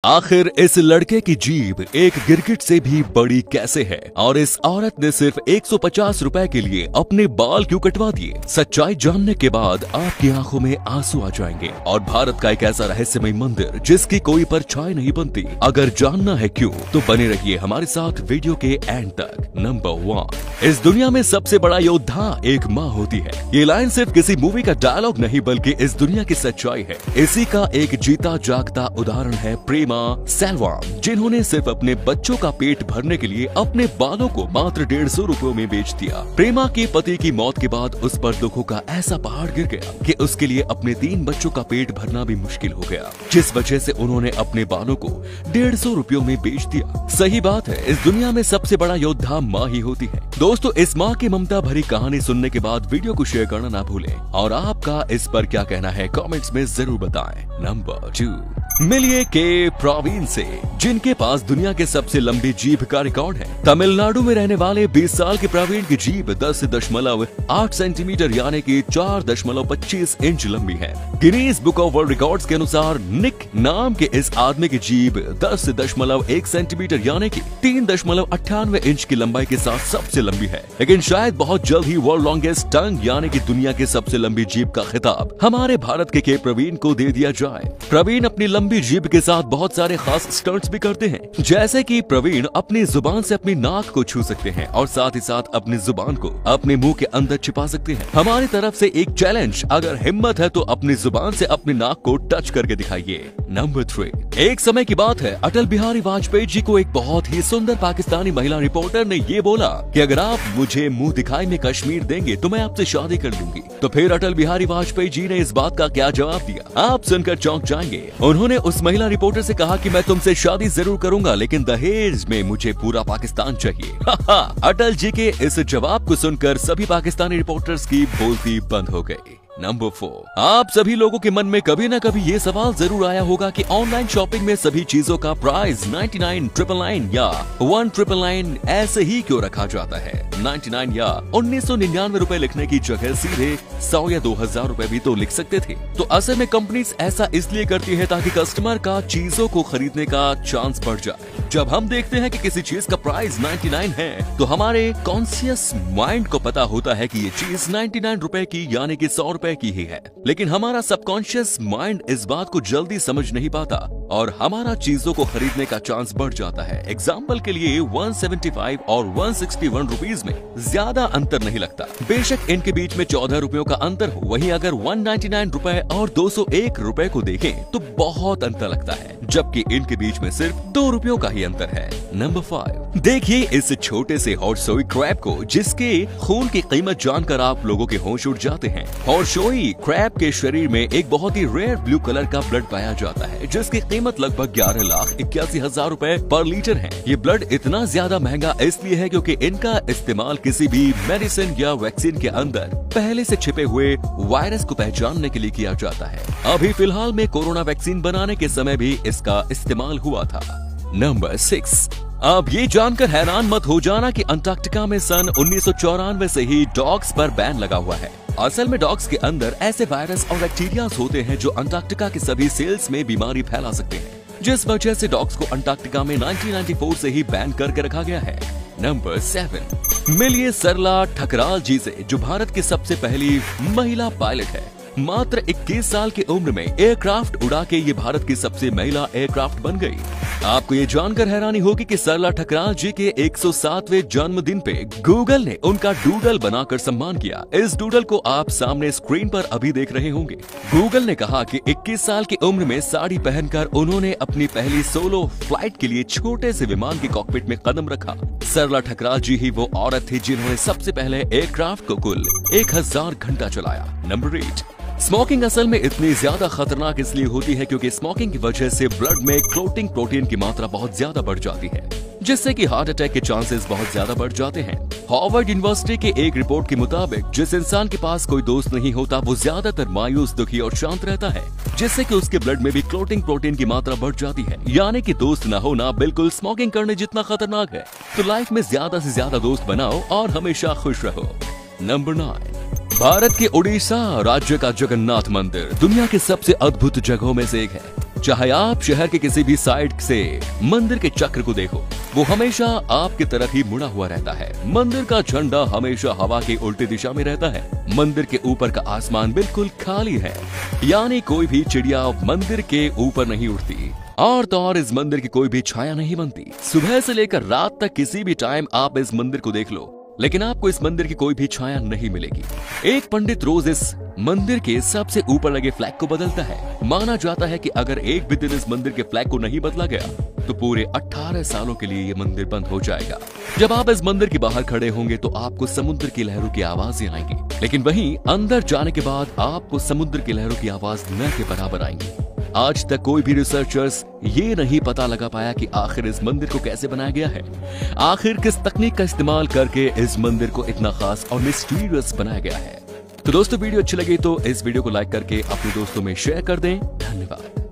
आखिर इस लड़के की जीभ एक गिरगिट से भी बड़ी कैसे है और इस औरत ने सिर्फ 150 रुपए के लिए अपने बाल क्यों कटवा दिए? सच्चाई जानने के बाद आपकी आंखों में आंसू आ जाएंगे और भारत का एक ऐसा रहस्यमय मंदिर जिसकी कोई परछाई नहीं बनती। अगर जानना है क्यों तो बने रहिए हमारे साथ वीडियो के एंड तक। नंबर 1, इस दुनिया में सबसे बड़ा योद्धा एक माँ होती है। ये लाइन सिर्फ किसी मूवी का डायलॉग नहीं बल्कि इस दुनिया की सच्चाई है। इसी का एक जीता जागता उदाहरण है प्रेमा सेल्वम, जिन्होंने सिर्फ अपने बच्चों का पेट भरने के लिए अपने बालों को मात्र 150 रुपयों में बेच दिया। प्रेमा के पति की मौत के बाद उस पर दुखों का ऐसा पहाड़ गिर गया कि उसके लिए अपने 3 बच्चों का पेट भरना भी मुश्किल हो गया, जिस वजह से उन्होंने अपने बालों को 150 रुपयों में बेच दिया। सही बात है, इस दुनिया में सबसे बड़ा योद्धा माँ ही होती है। दोस्तों, इस माँ की ममता भरी कहानी सुनने के बाद वीडियो को शेयर करना ना भूलें और आपका इस पर क्या कहना है कमेंट्स में जरूर बताएं। नंबर 2, मिलिए के प्रवीण से, जिनके पास दुनिया के सबसे लंबी जीभ का रिकॉर्ड है। तमिलनाडु में रहने वाले 20 साल के प्रवीण की जीभ 10.8 सेंटीमीटर यानी कि 4.25 इंच लंबी है। Guinness book of world records के अनुसार निक नाम के इस आदमी की जीभ 10.1 सेंटीमीटर यानी कि 3.98 इंच की लंबाई के साथ सबसे लंबी है। लेकिन शायद बहुत जल्द ही वर्ल्ड लॉन्गेस्ट टंग यानी कि दुनिया की सबसे लंबी जीभ का खिताब हमारे भारत के प्रवीण को दे दिया जाए। प्रवीण अपनी लंबी जीभ के साथ बहुत सारे खास स्टंट्स भी करते हैं, जैसे कि प्रवीण अपनी जुबान से अपनी नाक को छू सकते हैं और साथ ही साथ अपनी जुबान को अपने मुंह के अंदर छिपा सकते हैं। हमारी तरफ से एक चैलेंज, अगर हिम्मत है तो अपनी जुबान से अपनी नाक को टच करके दिखाइए। नंबर 3, एक समय की बात है, अटल बिहारी वाजपेयी जी को एक बहुत ही सुंदर पाकिस्तानी महिला रिपोर्टर ने ये बोला कि अगर आप मुझे मुंह दिखाई में कश्मीर देंगे तो मैं आपसे शादी कर लूंगी। तो फिर अटल बिहारी वाजपेयी जी ने इस बात का क्या जवाब दिया, आप सुनकर चौंक जाएंगे। उन्होंने उस महिला रिपोर्टर से कहा कि मैं तुमसे शादी जरूर करूंगा लेकिन दहेज में मुझे पूरा पाकिस्तान चाहिए। अटल जी के इस जवाब को सुनकर सभी पाकिस्तानी रिपोर्टर्स की बोलती बंद हो गई। नंबर 4, आप सभी लोगों के मन में कभी न कभी ये सवाल जरूर आया होगा कि ऑनलाइन शॉपिंग में सभी चीजों का प्राइस 99,999 या 1,999 ऐसे ही क्यों रखा जाता है। 99 या 1999 रुपए लिखने की जगह सीधे 100 या 2000 रुपए भी तो लिख सकते थे। तो असल में कंपनीज ऐसा इसलिए करती है ताकि कस्टमर का चीजों को खरीदने का चांस बढ़ जाए। जब हम देखते हैं कि किसी चीज का प्राइस 99 है तो हमारे कॉन्शियस माइंड को पता होता है कि ये चीज 99 रुपए की यानी कि 100 रुपए की ही है, लेकिन हमारा सबकॉन्शियस माइंड इस बात को जल्दी समझ नहीं पाता और हमारा चीजों को खरीदने का चांस बढ़ जाता है। एग्जाम्पल के लिए 175 और 161 रुपीज में ज्यादा अंतर नहीं लगता, बेशक इनके बीच में 14 रुपयों का अंतर हो। वहीं अगर 199 रुपए और 201 रुपए को देखें तो बहुत अंतर लगता है, जबकि इनके बीच में सिर्फ 2 रुपयों का ही अंतर है। नंबर 5, देखिए इस छोटे से हॉर्सोई क्रैब को, जिसके खून की कीमत जानकर आप लोगों के होश उड़ जाते हैं। हॉर्सोई क्रैब के शरीर में एक बहुत ही रेयर ब्लू कलर का ब्लड पाया जाता है, जिसकी कीमत लगभग 11,81,000 रुपए पर लीटर है। ये ब्लड इतना ज्यादा महंगा इसलिए है क्योंकि इनका इस्तेमाल किसी भी मेडिसिन या वैक्सीन के अंदर पहले से छिपे हुए वायरस को पहचानने के लिए किया जाता है। अभी फिलहाल में कोरोना वैक्सीन बनाने के समय भी इसका इस्तेमाल हुआ था। नंबर 6, अब ये जानकर हैरान मत हो जाना कि अंटार्कटिका में सन 1994 से ही डॉग्स पर बैन लगा हुआ है। असल में डॉग्स के अंदर ऐसे वायरस और बैक्टीरिया होते हैं जो अंटार्कटिका के सभी सेल्स में बीमारी फैला सकते हैं, जिस वजह से डॉग्स को अंटार्कटिका में 1994 से ही बैन करके रखा गया है। नंबर 7, मिलिए सरला ठकराल जी से, जो भारत की सबसे पहली महिला पायलट है। मात्र 21 साल की उम्र में एयरक्राफ्ट उड़ा के ये भारत की सबसे महिला एयरक्राफ्ट बन गई। आपको ये जानकर हैरानी होगी कि सरला ठकराल जी के 107वें जन्मदिन पे गूगल ने उनका डूडल बनाकर सम्मान किया। इस डूडल को आप सामने स्क्रीन पर अभी देख रहे होंगे। गूगल ने कहा कि 21 साल की उम्र में साड़ी पहनकर उन्होंने अपनी पहली सोलो फ्लाइट के लिए छोटे से विमान के कॉकपिट में कदम रखा। सरला ठकराल जी ही वो औरत थी जिन्होंने सबसे पहले एयरक्राफ्ट को कुल 1000 घंटा चलाया। नंबर 8, स्मोकिंग असल में इतनी ज्यादा खतरनाक इसलिए होती है क्योंकि स्मोकिंग की वजह से ब्लड में क्लोटिंग प्रोटीन की मात्रा बहुत ज्यादा बढ़ जाती है, जिससे कि हार्ट अटैक के चांसेस बहुत ज्यादा बढ़ जाते हैं। हार्वर्ड यूनिवर्सिटी के एक रिपोर्ट के मुताबिक जिस इंसान के पास कोई दोस्त नहीं होता वो ज्यादातर मायूस, दुखी और शांत रहता है, जिससे कि उसके ब्लड में भी क्लोटिंग प्रोटीन की मात्रा बढ़ जाती है। यानी कि दोस्त न होना बिल्कुल स्मोकिंग करने जितना खतरनाक है। तो लाइफ में ज्यादा से ज्यादा दोस्त बनाओ और हमेशा खुश रहो। नंबर 9, भारत के उड़ीसा राज्य का जगन्नाथ मंदिर दुनिया के सबसे अद्भुत जगहों में से एक है। चाहे आप शहर के किसी भी साइड से मंदिर के चक्र को देखो, वो हमेशा आपकी तरफ ही मुड़ा हुआ रहता है। मंदिर का झंडा हमेशा हवा की उल्टी दिशा में रहता है। मंदिर के ऊपर का आसमान बिल्कुल खाली है, यानी कोई भी चिड़िया मंदिर के ऊपर नहीं उड़ती और तो और इस मंदिर की कोई भी छाया नहीं बनती। सुबह से लेकर रात तक किसी भी टाइम आप इस मंदिर को देख लो, लेकिन आपको इस मंदिर की कोई भी छाया नहीं मिलेगी। एक पंडित रोज इस मंदिर के सबसे ऊपर लगे फ्लैग को बदलता है। माना जाता है कि अगर एक भी दिन इस मंदिर के फ्लैग को नहीं बदला गया तो पूरे 18 सालों के लिए ये मंदिर बंद हो जाएगा। जब आप इस मंदिर के बाहर खड़े होंगे तो आपको समुद्र की लहरों की आवाजें आएंगी, लेकिन वहीं अंदर जाने के बाद आपको समुद्र की लहरों की आवाज न के बराबर आएंगी। आज तक कोई भी रिसर्चर्स ये नहीं पता लगा पाया कि आखिर इस मंदिर को कैसे बनाया गया है, आखिर किस तकनीक का इस्तेमाल करके इस मंदिर को इतना खास और मिस्टीरियस बनाया गया है। तो दोस्तों, वीडियो अच्छी लगी तो इस वीडियो को लाइक करके अपने दोस्तों में शेयर कर दें। धन्यवाद।